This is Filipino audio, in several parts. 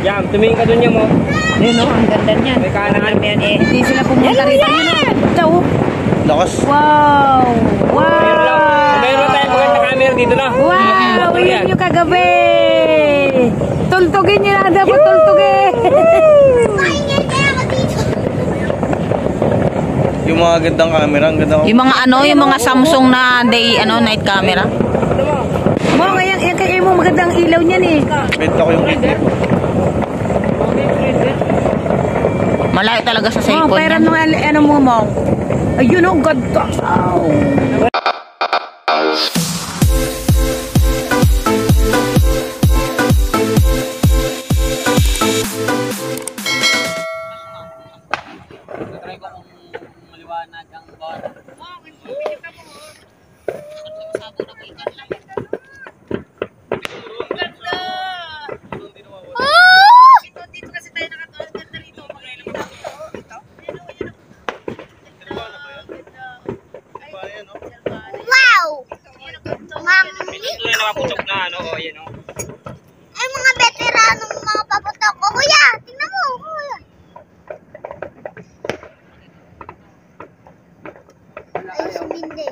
Yan, tumingin ka dun niya mo. Yun o, ang ganda niyan. May kanan yan eh. Hindi sila pumunta rito. Yun o. Ito. Lakas. Wow! Wow! Mayroon tayong maganda camera dito na. Wow! Yun yung kagabi! Tultugin nyo na dapat tultugin! Yung mga gandang camera, ang ganda ko. Yung mga ano, yung mga Samsung na night camera. Mo, ngayon, yan kaya mo magandang ilaw niyan eh. Benta ko yung kit. Malayo talaga sa Mo, cellphone pero yan. nung ano mo. Ayun o, ganda. Try ko kung maliwanag ang bar. Dito kasi tayo nakatuwa. Ganda rito. Mag-ilang tao. Ito. Wow! Ito na nakaputok na ano, o yan o. Ay, mga veteranong mga paputok ko. Kuya, tingnan mo. Kuya. Ay, sumindi.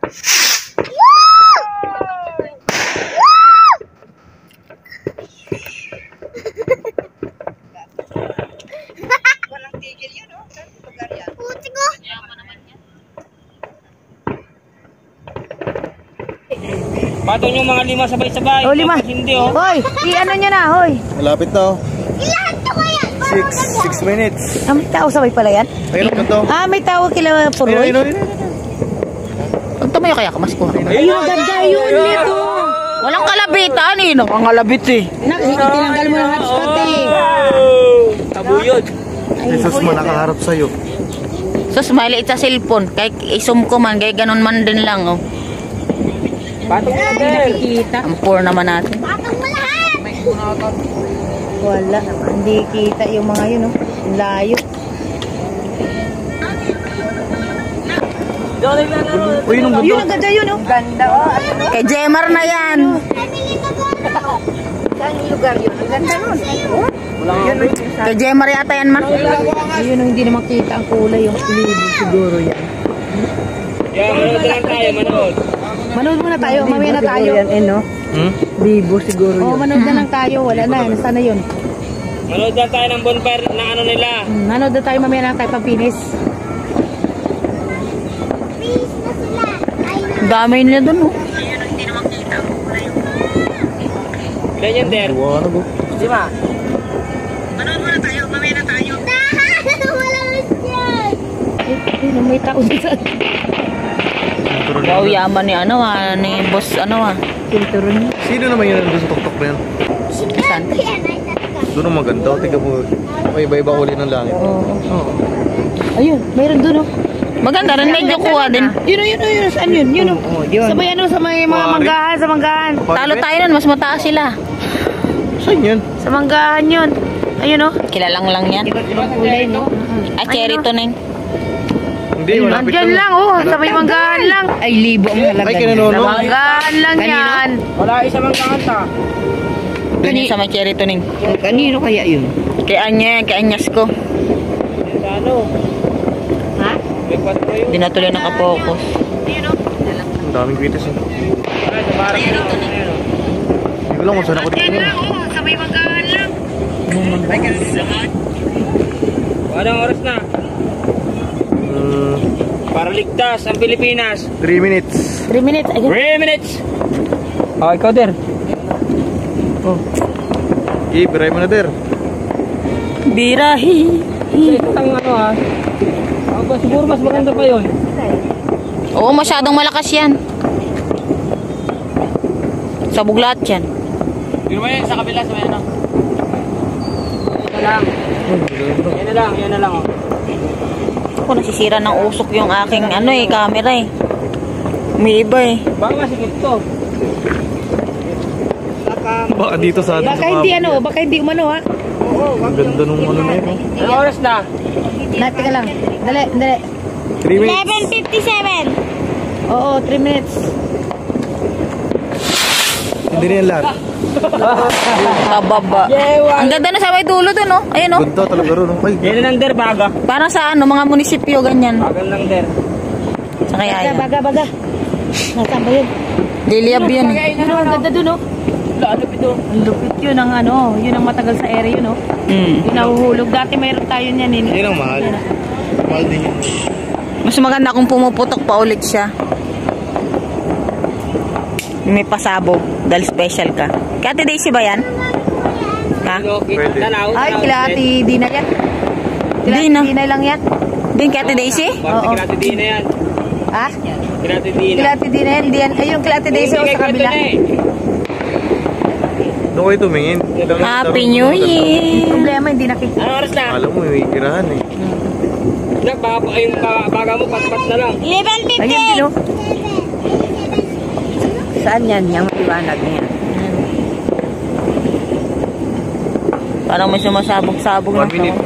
Wow! Wow! Walang tigil yun o. Saan lugar yan? Puti ko. Patong yung mga 5 sabay-sabay. Oh, 5. Tapos hindi o. Hoy, i-ano nyo na, hoy. Malapit na oh. Ilan to kuya? 6 minutes. Ah, may tao sabay pala yan? Ayun, ganito. Ah, may tao kila Puroy? Ayun. Pag tumayo kaya ka, mas kuha. Ayun, ang ganda yun nito. Walang kalabitan eh. Nakangalabit eh. Tinanggal mo ng hotspot eh. Tabuyod. Jesus mo nakaharap sa'yo. So, smile sa cellphone. Kaya isum ko man, kaya ganun man din lang oh. Patong na din. Kita. Ang poor naman natin. Patong mo lahat. Wala. Hindi kita yung mga yun, oh. Layo. Uy, nung Yun, ganito. ang ganda yun, oh. Ganda, oh. Kay Jemar na yan. Saan yung lugar yun? Ang ganda nun. Kay Jemar yata yan ma. Ayun, oh, hindi na makita ang kulay. Yung libo siguro yan. Yan, manood na lang tayo, manood. Manood muna tayo. Mamaya na tayo. Yan, no? Libo siguro Oo, manood na lang tayo. Wala na. Nasaan na yun? Manood lang tayo ng bonfire na ano nila. Manood na tayo. Mamaya na tayo pang finish. Please na sila. Ay, Ang dami nila dun oh. Ilan yan, Der? Liwanag oh. 5. wala yan. Ayun, may tao dito. Wow, yaman ni ano ah. Ni boss ano ah. Filtro niya. Sino naman yun nandun sa tuktok na yan? Saan? Yan ay tatka. Doon ang maganda. Tingnan mo. May iba-iba uli ng langit. Oo. Ayun, mayroon doon, oh. Maganda rin, medyo kuha din. Yun, yun. Saan yun? Yun, oh. Sabay ano, sa mga manggahan, sa manggahan. Talo tayo nun, mas mataas sila. Saan yan? Sa manggahan yun. Ayun, oh. Kilalang lang yan. Iba't ibang kulay, no? Ah, cherry to neng. Hindi, malapit Andyan lang, oh. Sa may manggahan lang. Ay, libo ang halaga. Ay, kinanono. Sa manggahan lang yan. Wala isa mang kakanta. Doon yung sa may cherry to neng. Kanino kaya yun? Kay Anyas ko. Sa ano? Ha? May 4 yun. Di na tuloy nakapokus. Ang daming kwitas eh. Ay, sa barang yun. Ayun, oh. Hindi ko lang kung saan ako tingin. Sa may manggahan lang. Anong oras na? Para ligtas ang Pilipinas. 3 minutes. 3 minutes. Ay, 3 minutes! Oh, ikaw, Der. Okay, biray mo na der. Birahi. Ito ang ano ha. Siguro mas maganda pa yun. Oo, masyadong malakas yan. Sabog lahat yan. Yun mo yun, sa kabila, sa may ano. Yan na lang. Oh. Ako nasisira ng usok yung aking ano eh, camera eh. Umiiba eh. Baka masigit to. Baka dito sa atin. baka hindi ano, baka hindi umano, ha? Ang ganda nung ano na yun. Anong oras na? Teka lang. Dali. 3 minutes. 11:57. Oo, 3 minutes. Hindi na yan lahat. Kababa. Ang ganda na sa may dulo dun, no? Ayun, no? Ganda talaga rin. Ay, Yan ang der, baga. Parang sa ano, mga munisipyo, ganyan. Bagal ng der. Sa kaya yan. Baga. Nasaan ba yun? Liliab yun. Ano, ang ganda dun, oh. Lupit ito. Ang lupit yun ang ano, yun ang matagal sa area yun, oh. Yung nahuhulog. Dati mayroon tayo niyan, eh. yun ang mahal. Mahal din yun. Mas maganda kung pumuputok pa ulit siya. May pasabog dahil special ka. Kaya Ate Daisy ba yan? Ha? Pwede. Ay, kila Ate Dina yan. Dina. Dina lang yan. Din kay Ate Daisy? Oo. Kila Ate Dina yan. Ha? Kila Ate Dina. Kila Ate Dina yan. Diyan. Ayun, kila Ate Daisy, oh, sa kabila. Doon kayo tumingin. Happy New Year! Problema, hindi nakikita. Ano oras na? Alam mo, may tirahan eh. Baga mo, pat-pat na lang. 11:50. Ayun din, oh. Saan yan? Yung maliwanag na yan. Parang may sumasabog-sabog na. 1 minute.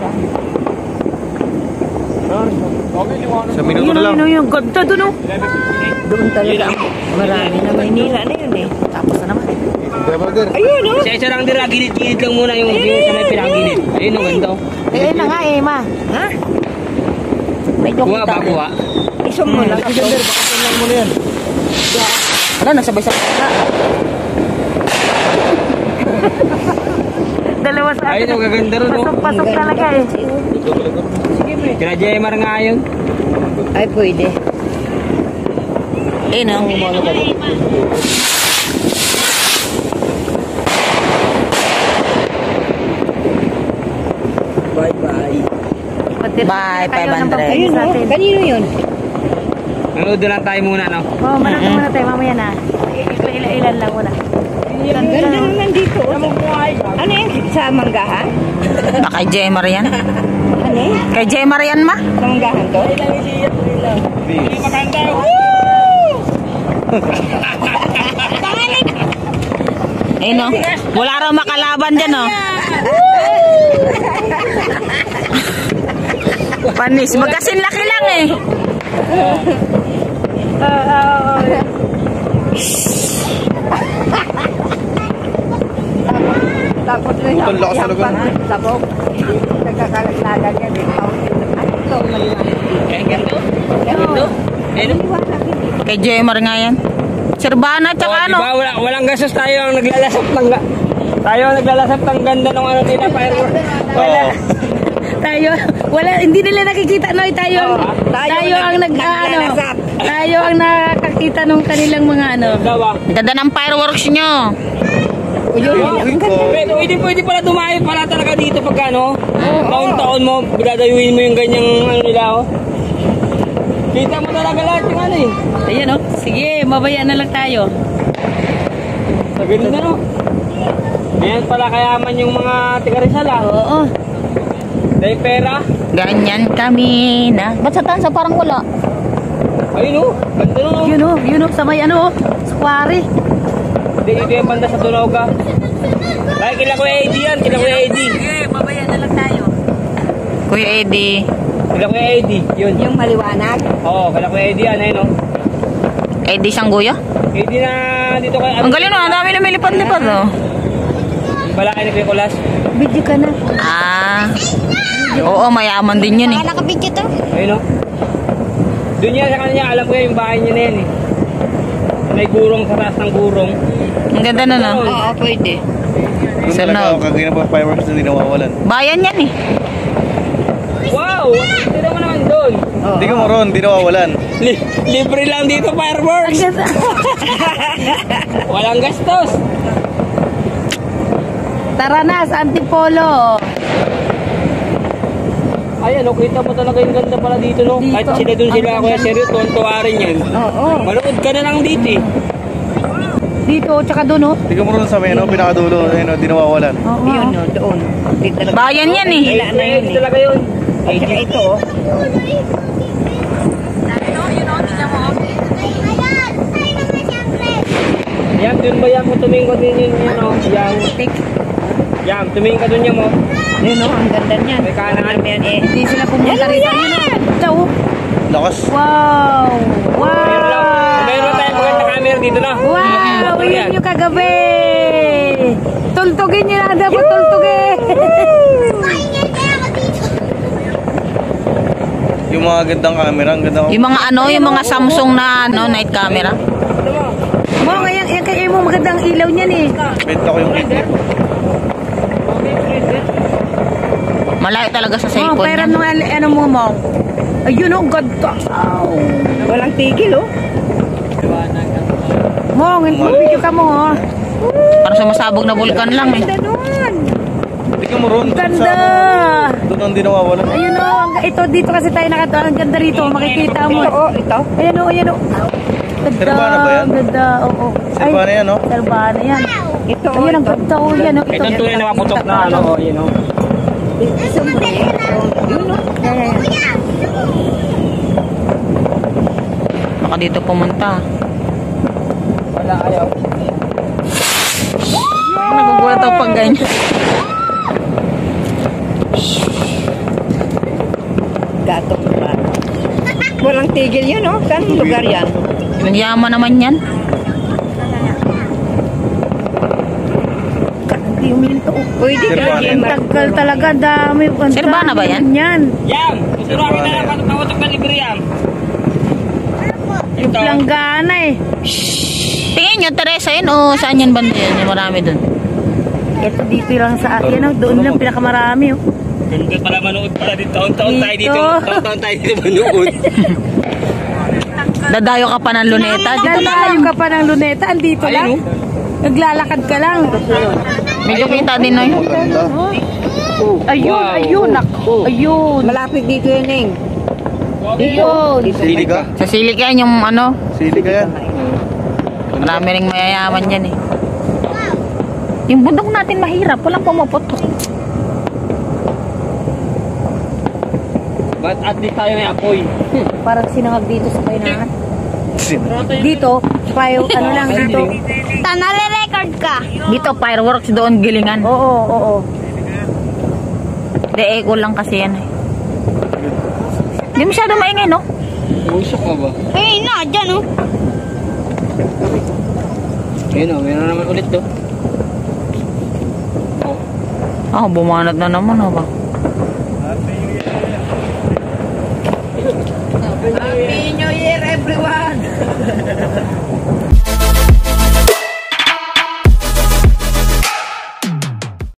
Sa minuto na lang. Yung ganda doon, oh. Doon talaga. Marami na Maynila na yun, eh. Tapos na naman. Brother. Ayun, oh. Isa lang dira, gilid-gilid lang muna yung sa may pinakagilid. Ayun ang ganda. Ayun na nga, eh, ma. Ha? Medyo Kuha kita. ba, kuha? Isong mo lang. Brother, baka lang mo na yan. Wala, nasabay-sabay. Dalawa sa Ayun ang gaganda rin. oh. Pasok talaga, eh. Kila Jemar nga yun. Ay, pwede. Eh, no? Bye-bye. Bye, 500. Ayun, oh. Kanino yun? Manood lang tayo muna, no? Oh, manang muna tayo mamaya na. Ilan lang muna. Ganda naman dito. Ano yan? Sa manggahan? Baka kay Jemar yan. Ano yan? Kay Jemar yan, ma? Sa manggahan to? Eh, no? Wala raw makalaban dyan, no? Panis. Magkasin laki lang, eh. Tapos na Ang lakas talaga. Sabog. Nagkakalaglagan yan. Ano ito? Kaya ganda. Ganda. Ayun. Kay Jemar nga yan. Sirbana, tsaka ano? Diba, walang gastos tayo ang naglalasap ng tayo ang naglalasap ng ganda ng ano nila firework. Wala. Wala, hindi nila nakikita, no? Tayo ang tayo ang nakakita ng kanilang mga ano. Gawa. Ganda ng fireworks nyo. Pwede pala dumayo pala talaga dito pagka ano. Taon-taon mo, dadayuin mo yung ganyang ano nila, oh. Kita mo talaga lahat yung ano eh. Ayan, oh. Sige, mabaya na lang tayo. Sabi na, no? Ganyan pala kayaman yung mga tiga-Rizal, ah. Oo. Dahil pera. Ganyan kami na. Ba't sa tansa parang wala? Ayun, oh. Ganda nun, oh. Yun, oh. Sa may ano, oh. Sa quarry. Hindi ito yung banda sa Dunoga. Ay, kila Kuya Eddie yan. Kila Kuya Eddie. Sige, mabaya na lang tayo. Kuya Eddie. Kila Kuya Eddie. Yun. Yung maliwanag. Oo, kila Kuya Eddie yan. Ayun, oh. Eddie Sangguyo? Eddie na dito kay... Ang galing, no? Ang dami na may lipad-lipad, oh. Bala kayo ni Nicolas. Video ka na. Ah. Oo, mayaman din yun, eh. Nakabidyo to. Ayun, oh. Doon yan sa kanya. Alam ko yan, yung bahay niya na yan, eh. May gurong sa taas ng gurong. Ang ganda na, no? Oo, pwede. Doon Sa talaga, loob. kagaya pa fireworks na di nawawalan. Bayan yan, eh. Wow! Tira mo naman doon. Hindi ka moron, di nawawalan. Libre lang dito fireworks. Walang gastos. Tara na, sa Antipolo. Ayan, oh, kita mo talaga yung ganda pala dito, no? Dito. Kahit sila doon sila, Kuya Seryo, tuwan-tuwa rin yan. Oo. Manood ka na lang dito, eh. Dito, tsaka doon, oh. Hindi ka moron sa may pinakadulo, di nawawalan. Oo. Yun, no, doon. Bayan yan, eh. Wala na yun, eh. Talaga yun. At saka ito, oh. Yan, dun ba yan? Kung tumingin ko din yun, yan, oh. Yan. Yan, tumingin ka dun yan, mo. Yun, oh, ang ganda niyan. May kanan. Yan, eh. Hindi sila pumunta rito. Yun, oh. Ito, oh. Lakas. Wow! Wow! Mayroon tayong maganda camera dito, no? Wow! Yan. Yun yung kagabi! Tutultugin niyo na dapat tultugin. Paingay kaya ako dito. Yung mga gandang camera, ang ganda. Yung mga ano, yung mga Samsung na ano, night camera. Mo, ngayon, yan kaya mo magandang ilaw niyan eh. Benta ko yung kit. Malayo talaga sa Mo, cellphone pero yan. nung ano mo mo. Ayun oh, ganda. Walang tigil, oh. Mo, video ka mo oh. Parang sumasabog na vulkan lang eh. Ganda nun. Tingnan mo ron. Ganda. Doon ang di nawawalan. Ayun oh, ito dito kasi tayo nakatuwa. Ang ganda rito, makikita mo. Ito, oh, ito. Ayan oh, ayan oh. Ganda, Serbana ba yan? ganda, oo. Serbana yan, oh. Serbana yan. Ito, oh, Ayun, ang ito. ganda oh, yan oh. Ito ang tunay na maputok na ano, yun o. Kuya, Baka dito pumunta. Wala ayaw. Nagugulat ako pag ganyan. Gatok ba? Walang tigil yun, oh. Saan lugar yan? Yung yaman naman yan. Hindi uminto oh. Pwede ka Serbana. yan. Ang tagal talaga, dami. Ang Serbana ba dami yan? Yan. Yam! Susuraki na lang patok na libre yam. Yung planggana eh. Tingin nyo, Teresa, yun o saan yan banda yan? Yung marami dun. Ito dito lang sa atin oh. Doon lang pinakamarami oh. Ganda pala manood pala dito. Taon-taon tayo Dito. dito. Taon-taon tayo dito manood. Dadayo ka pa ng luneta. Dito na Lalayo lang. ka pa ng luneta, andito lang. Ayun, Naglalakad ka lang. Medyo kita din no yun. Ayun, Wow. ayun, ako. Ayun. Malapit dito yun, Ning. Ayun. Sili ka? Sa silik yan yung ano. Sili ka yan. Marami ring mayayaman yan eh. Yung bundok natin mahirap. Walang pumaputok. But at least tayo may apoy. Parang sinangag dito sa kainahan. Dito, payo, ano lang dito. nare-record ka. Dito fireworks doon gilingan. Oo, oo. De echo lang kasi yan eh. Hindi masyado maingay no? Usok ka ba? Eh, na, dyan, oh. Ayun o, meron naman ulit to. Ah, bumanat na naman ha ba?